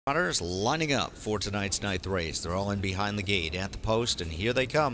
Runners lining up for tonight's ninth race. They're all in behind the gate at the post, and here they come.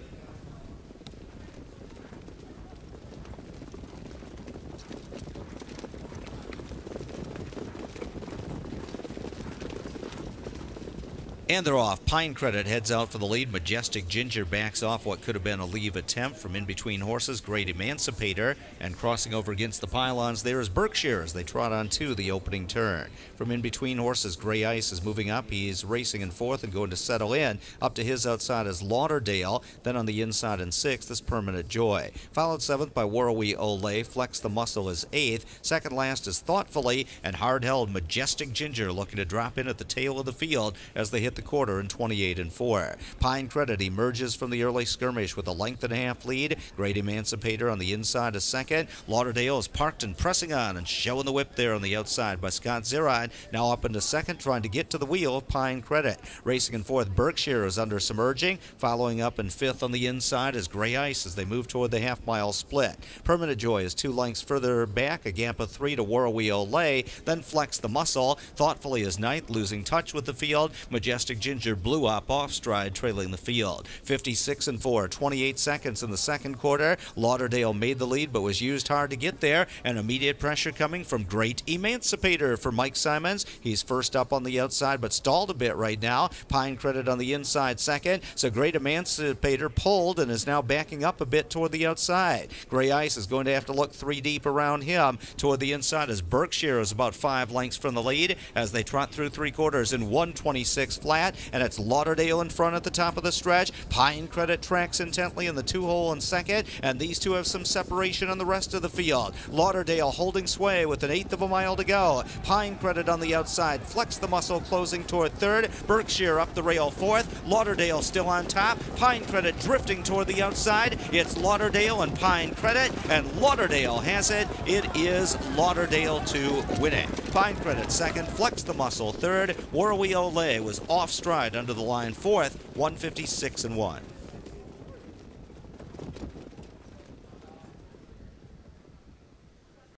And they're off. Pine Credit heads out for the lead. Majestic Ginger backs off what could have been a leave attempt from in between horses. Great Emancipator, and crossing over against the pylons there is Berkshire as they trot on to the opening turn. From in between horses, Gray Ice is moving up. He's racing in fourth and going to settle in. Up to his outside is Lauderdale. Then on the inside in sixth is Permanent Joy. Followed seventh by Warrawee Olay. Flex the Muscle is eighth. Second last is Thoughtfully, and hard held Majestic Ginger looking to drop in at the tail of the field as they hit the quarter in 28 and 4. Pine Credit emerges from the early skirmish with a length and a half lead. Great Emancipator on the inside is second. Lauderdale is parked and pressing on and showing the whip there on the outside by Scott Zerine. Now up into second, trying to get to the wheel of Pine Credit. Racing in fourth, Berkshire is under some urging. Following up in fifth on the inside is Gray Ice as they move toward the half-mile split. Permanent Joy is 2 lengths further back, a gap of 3 to Warrawee Olay. Then Flex the Muscle. Thoughtfully is ninth, losing touch with the field. Majestic Ginger blew up off stride, trailing the field. 56 and 4, 28 seconds in the second quarter. Lauderdale made the lead but was used hard to get there, and immediate pressure coming from Great Emancipator for Mike Simons. He's first up on the outside but stalled a bit right now. Pine Credit on the inside second, so Great Emancipator pulled and is now backing up a bit toward the outside. Gray Ice is going to have to look 3 deep around him. Toward the inside as Berkshire is about 5 lengths from the lead as they trot through 3 quarters in 126 flat, and it's Lauderdale in front at the top of the stretch. Pine Credit tracks intently in the 2-hole in second, and these two have some separation on the rest of the field. Lauderdale holding sway with an 1/8 of a mile to go. Pine Credit on the outside. Flex the Muscle closing toward third. Berkshire up the rail fourth. Lauderdale still on top. Pine Credit drifting toward the outside. It's Lauderdale and Pine Credit, and Lauderdale has it. It is Lauderdale to win it. Pine Credit second. Flex the Muscle third. Warrawee Olay was off stride under the line fourth, 156 and 1.